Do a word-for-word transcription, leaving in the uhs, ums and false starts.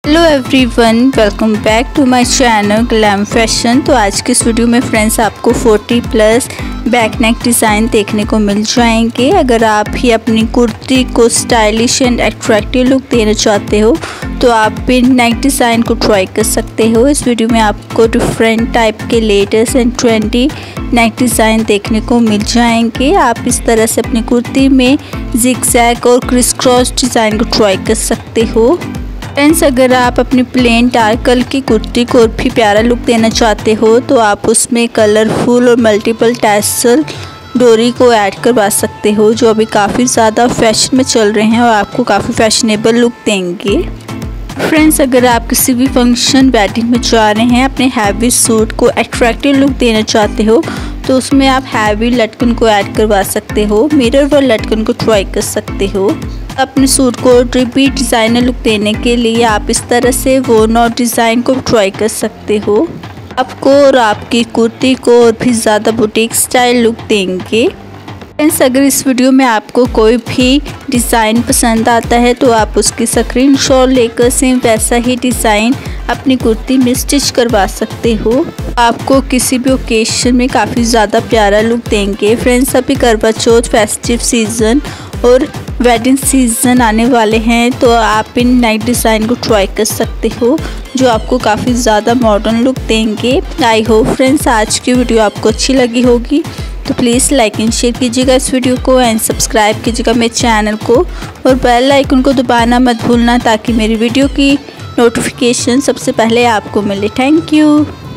Hello everyone, welcome back to my channel glam fashion. तो आज की इस वीडियो में फ्रेंड्स आपको चालीस प्लस बैक नेक डिज़ाइन देखने को मिल जाएंगे। अगर आप ही अपनी कुर्ती को स्टाइलिश एंड अट्रैक्टिव लुक देना चाहते हो तो आप इन नेक डिज़ाइन को ट्राई कर सकते हो। इस वीडियो में आपको डिफरेंट टाइप के latest and trendy neck design देखने को मिल जाएंगे। आप इस तरह से अपनी कुर्ती में जिगजैग और क्रिस क्रॉस डिज़ाइन को ट्राई कर सकते हो। फ्रेंड्स, अगर आप अपनी प्लेन डार्क कलर की कुर्ती को और भी प्यारा लुक देना चाहते हो तो आप उसमें कलरफुल और मल्टीपल टैसल डोरी को ऐड करवा सकते हो, जो अभी काफ़ी ज़्यादा फैशन में चल रहे हैं और आपको काफ़ी फैशनेबल लुक देंगे। फ्रेंड्स, अगर आप किसी भी फंक्शन वेडिंग में जा रहे हैं, अपने हैवी सूट को अट्रैक्टिव लुक देना चाहते हो तो उसमें आप हैवी लटकन को ऐड करवा सकते हो। मिरर व लटकन को ट्राई कर सकते हो। अपने सूट को रिपीट डिज़ाइनर लुक देने के लिए आप इस तरह से वो नॉट डिज़ाइन को ट्राई कर सकते हो। आपको और आपकी कुर्ती को और भी ज़्यादा बुटीक स्टाइल लुक देंगे। फ्रेंड्स, अगर इस वीडियो में आपको कोई भी डिज़ाइन पसंद आता है तो आप उसकी स्क्रीनशॉट लेकर सेम वैसा ही डिज़ाइन अपनी कुर्ती में स्टिच करवा सकते हो। आपको किसी भी ओकेशन में काफ़ी ज़्यादा प्यारा लुक देंगे। फ्रेंड्स, अभी करवा चौथ फेस्टिव सीज़न और वेडिंग सीज़न आने वाले हैं तो आप इन नेक डिज़ाइन को ट्राई कर सकते हो, जो आपको काफ़ी ज़्यादा मॉडर्न लुक देंगे। आई होप फ्रेंड्स आज की वीडियो आपको अच्छी लगी होगी, तो प्लीज़ लाइक एंड शेयर कीजिएगा इस वीडियो को एंड सब्सक्राइब कीजिएगा मेरे चैनल को और बेल आइकन को दबाना मत भूलना ताकि मेरी वीडियो की नोटिफिकेशन सबसे पहले आपको मिले। Thank you.